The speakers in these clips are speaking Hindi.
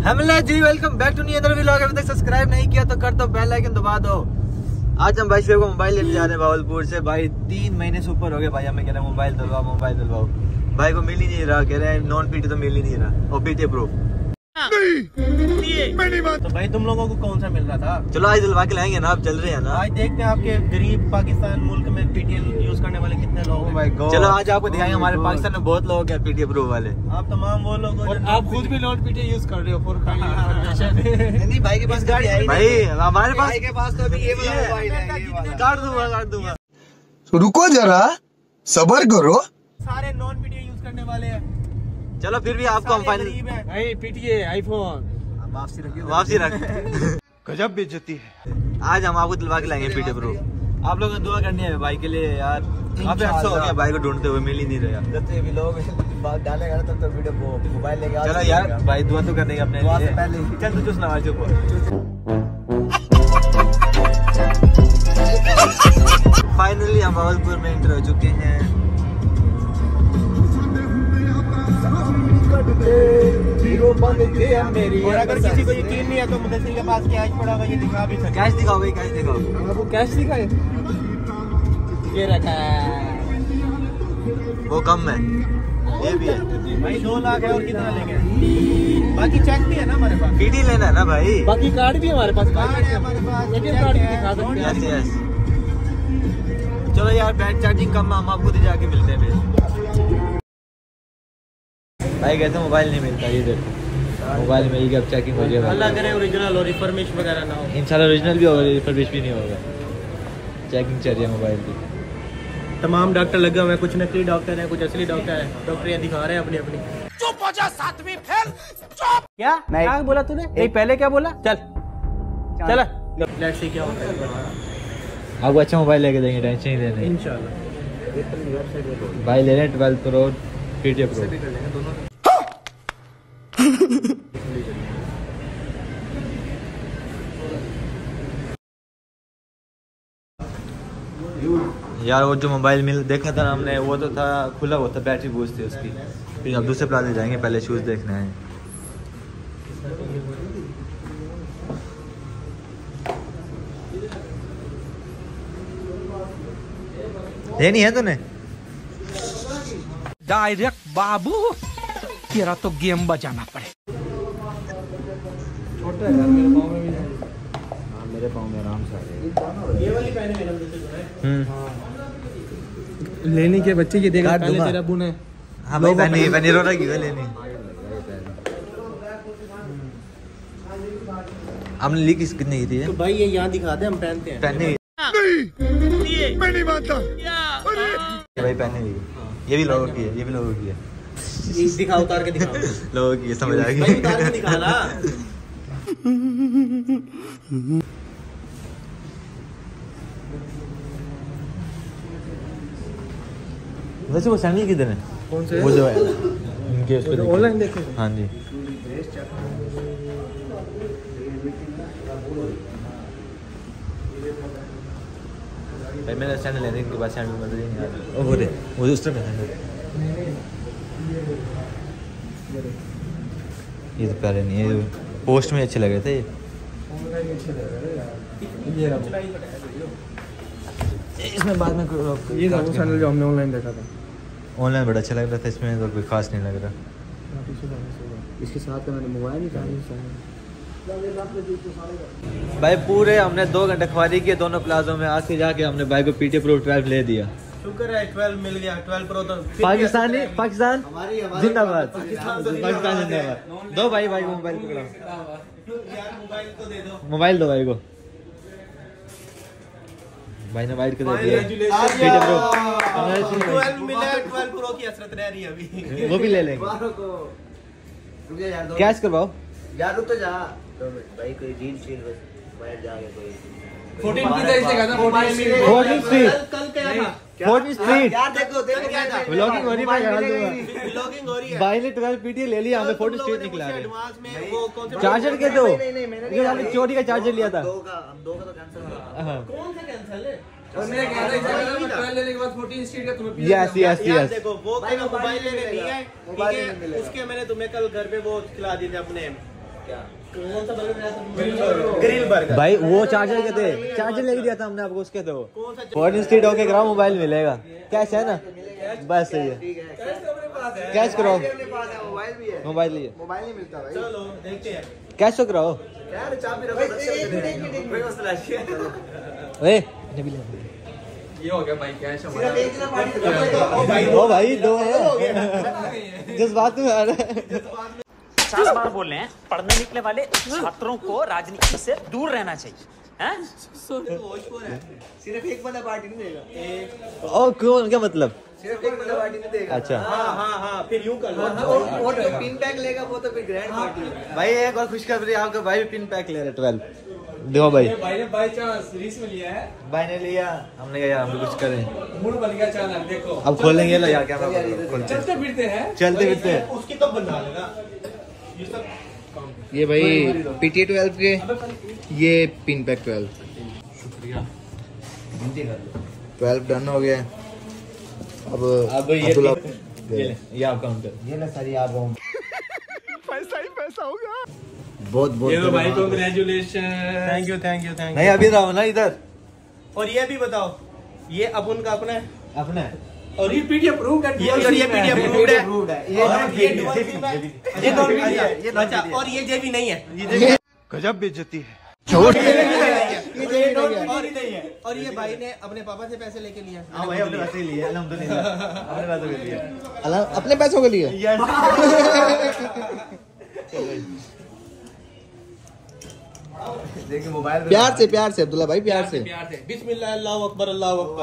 Hello ji, welcome back to new other vlog. अभी तक सब्सक्राइब नहीं किया तो कर दो, बेल आइकन दबा दो। आज हम भाई शेख को मोबाइल लेने जा रहे हैं भावलपुर से। भाई 3 महीने से ऊपर हो गए भाई, हमें कह रहे हैं मोबाइल दिलवाओ। भाई को मिल ही नहीं रहा, कह रहे हैं नॉन पीटी तो मिल ही नहीं रहा, और पीटी प्रो तो भाई तुम लोगों को कौन सा मिल रहा था? चलो आज दिलवा के लाएंगे ना, आप चल रहे हैं ना। आज देखते हैं आपके गरीब पाकिस्तान मुल्क में पीटीएल यूज करने वाले कितने लोग हैं। चलो आज आपको दिखाएंगे, हमारे पाकिस्तान में बहुत लोग हैं पीटी प्रो वाले। आप तमाम वो लोग और आप खुद भी नॉन पीटीएल यूज कर रहे हो नहीं भाई के पास गाड़ी है भाई, हमारे पास के पास तो अभी ये वाला मोबाइल है। काट दूंगा। रुको जरा सबर करो। सारे नॉन पीटीएल यूज करने वाले हैं। चलो फिर भी आपको हम फाइनल नहीं पीटीए आईफोन वापसी रख गजब बेइज्जती है। आज हम आपको दिलवा के लाएंगे पीटी प्रो। आप लोगों ने दुआ करनी है भाई के लिए यार। काफी अच्छा हो गया भाई को ढूंढते हुए, मिल ही नहीं रहा। जब तक ये लोग डालेगा तब तक वीडियो को मोबाइल लेके चलो यार भाई, दुआ तो करने अपने लिए। चल तू सुना चुप। फाइनली हम भावलपुर में एंटर हो चुके हैं। और अगर किसी को यकीन नहीं है तो मुदस्सिर के पास कैश पड़ा हुआ, ये दिखा भी सकते। कैश दिखाओ भाई, कैश दिखाओ। आपको कैश दिखाए, ये रखा है, वो कम है, ये भी है भाई 2 लाख है। और कितना लेंगे? बाकी चेक भी है ना हमारे पास। पीटी लेना है ना भाई। बाकी कार्ड भी हमारे पास, कार्ड है हमारे पास, एटीएम कार्ड भी दिखा सकते हैं। यस। चलो यार, बैट चार्जिंग कम है, हम आपको खुद जाके मिलते हैं फिर। भाई कहते मोबाइल नहीं मिलता, ये देखो मोबाइल में ही अब चेकिंग हो जाएगा। अल्लाह करे ओरिजिनल और रिफर्बिश वगैरह ना हो। इंशाल्लाह ओरिजिनल भी होगा, रिफर्बिश भी नहीं होगा। चेकिंग चल रही है मोबाइल की। तमाम डॉक्टर लगे हुए हैं, कुछ नकली डॉक्टर हैं, कुछ असली डॉक्टर हैं। डॉक्टर ये दिखा रहे हैं अपनी अपनी। चुप हो जा, 7वीं फेल चुप। क्या क्या बोला तूने? नहीं पहले क्या बोला? चल लेट्स सी क्या होता है। आपको अच्छा मोबाइल लेके देंगे, टेंशन नहीं लेनी इंशाल्लाह। भाई ले रहे हैं 12 प्रो पीटी प्रो। यार वो जो मोबाइल मिल देखा था ना हमने, वो तो था खुला हुआ था, बैटरी बूस्ट थी उसकी। फिर अब दूसरे प्लाजा जाएंगे, पहले शूज देखने हैं। लेनी है तूने? डायरेक्ट बाबू, तेरा तो गेम बजाना पड़े। छोटा है यार, मेरे पाँव में भी है। हाँ मेरे पाँव में आराम से आ जाएगी। ये वाली पहने मेरा लेने के बच्चे की देखा पहले तेरा बुन है। हाँ भाई पहनी रो रही है लेनी। हमने ली कितनी की थी? तो भाई ये यहाँ दिखाते हम पहनते हैं। पहनी मैं नहीं मानता। भाई पहनी हुई। ये भी लोगों की है, ये भी लोगों की है। दिखा, उतार के दिखा। लोगों की है, समझ आ गई। भाई उतार के दिखा ना। वैसे वो सैंडल किधर है? कौन से? वो जो है इनके उस पे ऑनलाइन देखे। हाँ जी। भाई मेरा सैंडल लेने के बाद सैंडल मजा नहीं आ रहा। वो दे, वो उस तरफ है सैंडल। ये तो प्यारे नहीं है, पोस्ट में अच्छे लग रहे थे। इसमें बाद में ये था वो सैंडल जो हमने ऑनलाइन देखा था। ऑनलाइन बड़ा अच्छा लग रहा था, इसमें तो कोई खास नहीं लग रहा। इसके साथ मैंने मोबाइल निकाला। भाई पूरे हमने 2 घंटे ख्वारी किए दोनों प्लाजों में। आज से जाके हमने भाई को पीटी प्रो 12 ले दिया। शुक्र है 12 मिल गया। 12 प्रो तो पाकिस्तान जिंदाबाद, पाकिस्तान जिंदाबाद। दो भाई को मोबाइल पकड़ो। यार मोबाइल तो दे दो। मोबाइल दो भाई को। भाई ने वाइट को दे दिया पीटी प्रो। 12 मिला, 12 प्रो की हसरत रह रही है अभी। वो भी ले लेंगे। कैश करवाओ यार, रुक तो जा। तो भाई कोई डील शील बस बैठ जाके कोई 14 की तरह से कहा था 14 स्ट्रीट। कल क्या था? 14 स्ट्रीट यार देखो क्या था? व्लॉगिंग हो रही है। व्लॉगिंग हो रही है। भाई ने 12 पीटी ले लिया, हमें 14 स्ट्रीट निकला है। एडवांस में वो कौन से चार्जर के दो, नहीं मैंने हमने चोरी का चार्जर लिया था। हम दो का तो कैंसिल हुआ। हाँ। कौन सा कैंसिल है? उसने कहा था 12 लेने के बाद 14 स्ट्रीट का तुम्हें यस यार देखो वो कल मोबाइल लेने नहीं है, ठीक है? उसके मैंने तुम्हें कल घर पे वो खिला दिए थे अपने ग्रिल बर्गर भाई वो चार्जर के थे, चार्जर लेके दिया था हमने आपको, उसके थे वो। 14 स्ट्रीट होके कराओ, मोबाइल मिलेगा। कैश है ना? बस सही है, कैश कराओ। मोबाइल भी है, मोबाइल लिए, मोबाइल नहीं मिलता भाई। चलो देखते हैं। कैश तो कराओ। यार चाबी रखो, ये हो गया भाई कैश ओ भाई दो है, जिस बात में आ रहा है। 50 बार बोल रहे हैं, पढ़ने निकले वाले छात्रों को राजनीति से दूर रहना चाहिए। हैं? सिर्फ एक बंदा पार्टी नहीं देगा, ओ क्यों, क्या मतलब? सिर्फ एक बंदा पार्टी नहीं देगा। अच्छा हाँ फिर यूं कर लो। और जो पिन पैक लेगा वो तो फिर ग्रैंड पार्टी है। भाई एक और खुशखबरी, आपका भाई भी पिन पैक ले रहे 12। देखो भाई, भाई ने बाय चांस रीस में लिया है, भाई ने लिया, हमने कहा यार हम भी कुछ करें। मूड बन गया अचानक। देखो अब खोलेंगे ना यार, क्या चलते फिरते हैं, चलते फिरते हैं। उसकी तो बना लेना ये सब। ये भाई PT 12 के, ये पिन पैक 12 डन हो गया। अब ये आप काउंटर, ये ना सारी आप पैसा ही पैसा होगा। बहुत बहुत ये तो भाई congratulation, thank you thank you thank नहीं अभी रहो ना इधर। और ये भी बताओ, ये अपुन का अपना है, अपना है, और ये पीडीएफ अप्रूव्ड है, ये पीडीएफ अप्रूव्ड है, ये नॉन मीडिया है, अच्छा। और ये जेबी नहीं है, गजब बेइज्जती है। और ये भाई ने अपने पापा से पैसे लेके लिया। हाँ भाई अपने पैसे लिए, अल्हम्दुलिल्लाह अपने पैसों के लिए। अपने पैसों के लिए। देखिए मोबाइल प्यार से अब्दुल्ला भाई, प्यार से। बिस्मिल्लाह, अल्लाहु अकबर, अल्लाहु अकबर।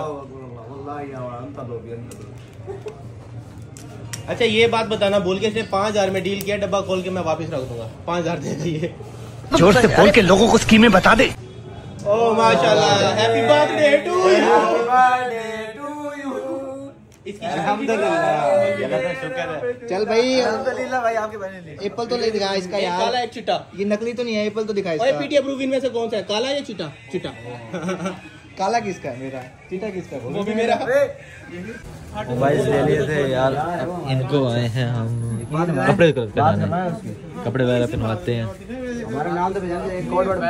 अच्छा ये बात बताना भूल के, सिर्फ 5000 में डील किया, डब्बा खोल के मैं वापस रख दूंगा। 5000 दे दिए। जोर से बोल के लोगों को स्कीमें बता दे। ओह माशाल्लाह, हैप्पी बर्थडे टू यू। चल भाई, अल्हम्दुलिल्लाह भाई आपके बने लिए। एप्पल तो नहीं दिखा इसका यार, काला एक चिट्टा। ये नकली तो नहीं है, एप्पल तो दिखा ओए इसका। पीटी अप्रूव इनमें से कौन सा है, काला या चिट्टा? चिट्टा। काला किसका है? मेरा। चीटा किसका है? वो भी मेरा। मोबाइल ले लिए थे यार, इनको आए हैं हम कपड़े पहनाने, कपड़े वगैरह पहनवाते हैं। हमारा नाम तो पहचान, एक कोड वर्ड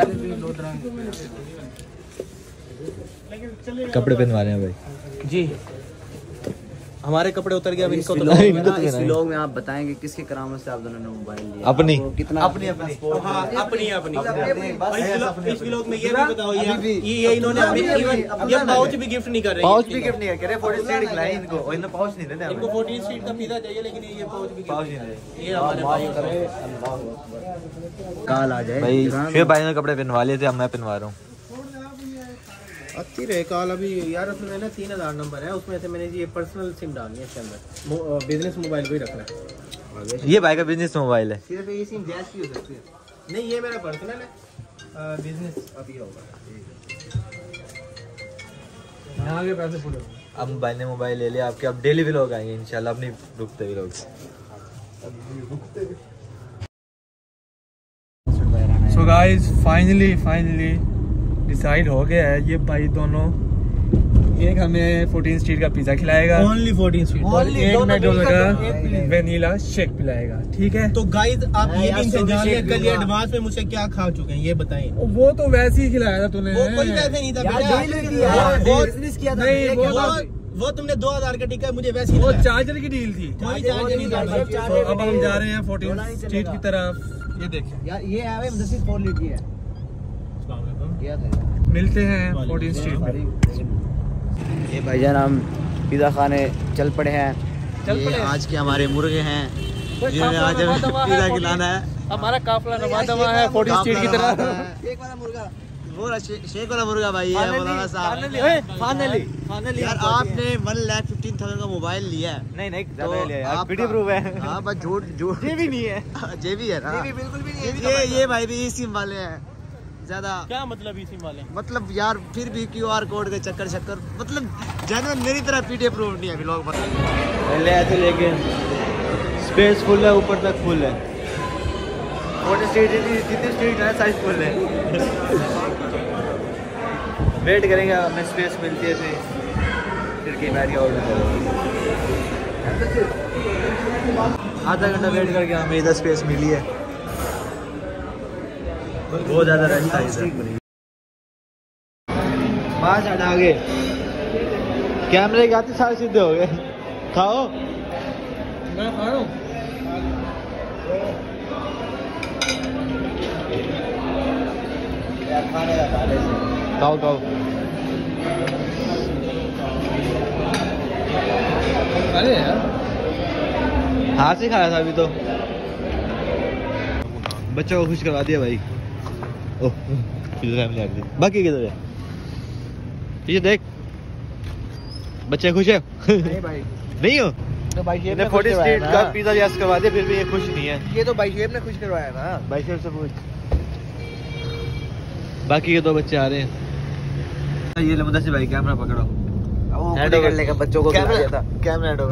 कपड़े पहनवा रहे हैं भाई जी, हमारे कपड़े उतर गए, अब इनको तो इस व्लॉग में आप बताएंगे किसके करामत से आप दोनों ने मोबाइल लिया, अपनी आपको कितना अपनी अपनी हाँ, अपनी अपनी। बस इस व्लॉग में ये भी बताओ, ये इन्होंने अभी ये पाउच भी गिफ्ट नहीं कर रहे, पाउच भी गिफ्ट नहीं कर रहे, 40 स्ट्रीट खिलाए इनको, और इनको पाउच नहीं देते हमें। इनको 14 स्ट्रीट का पिज़्ज़ा चाहिए, लेकिन ये पाउच भी पाउच नहीं दे। ये हमारे भाई काल आ जाए भाई फिर भाई ने कपड़े पहनवा लिए थे, अब मैं पहनवा रहा हूँ। अच्छी रहे कॉल। अभी यार उसमें ना 3000 नंबर है, उसमें से मैंने ये पर्सनल सिम डालनी है इसके अंदर, बिजनेस मोबाइल भी रखना है। ये भाई का बिजनेस मोबाइल है। सिर्फ ये सिम जैस की हो सकती है। नहीं ये मेरा पर्सनल है, बिजनेस अभी होगा। यहाँ के पैसे पूरे अब भाई ने मोबाइल ले लिया आपके, अब डेली व्लॉग आएंगे इंशाल्लाह, अपनी रुकते vlog. So guys finally decide हो गया है, ये भाई दोनों, एक हमें 14 स्ट्रीट का पिज्जा खिलाएगा, ओनली 14 स्ट्रीट, और एक मैकडॉनल्ड का वेनिला शेक पिलाएगा, ठीक है। तो गाइस आप ये भी इनसे जान लिया, कल ये एडवांस में मुझसे क्या खा चुके हैं ये बताएं। वो तो वैसे ही खिलाया था तूने, वो कोई पैसे नहीं था बेटा, वो तुमने 2000 का टिका मुझे वैसे ही वो लगाया। चार्जर की डील थी। कोई चार्ज नहीं था। तो अब हम जा रहे हैं 14 स्ट्रीट की तरफ, ये देखें, यार ये है भाई, 4 लीटर की है, गया था मिलते हैं 14 स्ट्रीट में। ये भाईजान हम पिज़्ज़ा खाने चल पड़े हैं। ये आज के हमारे मुर्गे हैं जिन्होंने आज हमें पिज़्ज़ा खिलाना है। हमारा काफला नवा है 14 स्ट्रीट की तरफ। एक वाला मुर्गा, वो शेख वाला मुर्गा भाई है मौलाना साहब। फाइनली यार आपने 1,15,000 का मोबाइल लिया है। नहीं तो यार वीडियो प्रूफ है। हाँ बस झूठ ये भी नहीं है, ये भी है ना, बिल्कुल भी नहीं है। ये भाई भी सिम वाले हैं ज्यादा, क्या मतलब इसी वाले, मतलब यार फिर भी QR कोड के चक्कर मतलब जानवर मेरी तरह पीटे प्रूफ नहीं है लोग। पहले ऐसे लेके स्पेस फुल है, ऊपर तक फुल है, 14 स्ट्रीट जितनी स्ट्रीट है साइज फुल है। वेट करेंगे, हमें स्पेस मिलती है फिर की बैठ के ऑर्डर करेंगे। आधा घंटा वेट करके हमें इधर स्पेस मिली है। बहुत ज्यादा रश था इधर। पाँच हटा आगे कैमरे के आते सारे सीधे हो गए। खाओ मैं खा रहा हूँ। खाओ खाओ। अरे यार हाथ से खाया था अभी तो। बच्चों को खुश करवा दिया भाई। ओह फैमिली आ गई। बाकी किधर है? पीछे देख, बच्चे खुश है? नहीं भाई, नहीं हो तो भाई शेफ ने 40 स्ट्रीट का पिज्जा यस करवा दिया, फिर भी ये खुश नहीं है। ये तो भाई शेफ ने खुश करवाया ना। भाई शेफ से पूछ। बाकी के दो बच्चे आ रहे हैं। ये ले मुद्दा से भाई कैमरा पकड़ो। हैंड ओवर लेकर बच्चों को खिला दिया था। Camera hand over.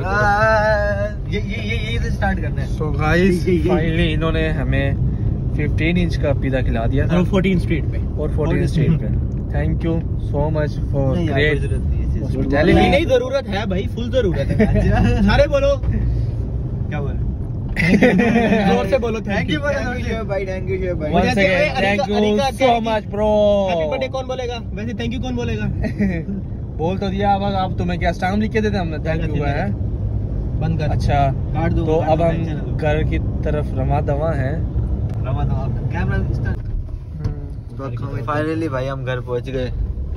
ये स्टार्ट करना है। सो गाइस फाइनली इन्होंने हमें 15 इंच का पिज़्ज़ा खिला दिया था 14 स्ट्रीट पे और 14 स्ट्रीट पे। Thank you so much for great नहीं नहीं जरूरत है भाई, फुल जरूरत है। सारे बोलो, क्या बोल जोर से बोलो थैंक यू भाई, थैंक यू शेफ भाई। Once again, thank you so much bro। Happy birthday कौन बोलेगा? वैसे थैंक यू कौन बोलेगा? बोल तो दिया। अब तुम्हें क्या स्टाम्प लिख के देते हमने थैंक यू का है। बंद कर। अच्छा काट दो। तो अब हम घर की तरफ रवा दवा हैं। कैमरा फाइनली भाई हम घर पहुंच गए।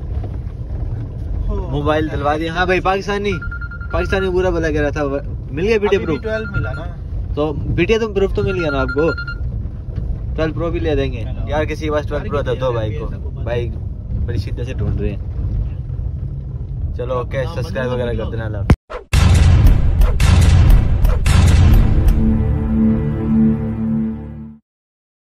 मोबाइल दिलवा दिया। हाँ भाई पाकिस्तानी बुरा भला कह रहा था। मिल गया बीटीए प्रूफ? 12 मिला ना। तो बीटीए तो प्रूफ तो मिल गया ना आपको? 12 प्रो भी ले देंगे यार। किसी के पास 12 प्रो था दो भाई को। भाई बड़ी शिद्दत से ढूंढ रहे हैं। चलो ओके, सब्सक्राइब वगैरह कर देना।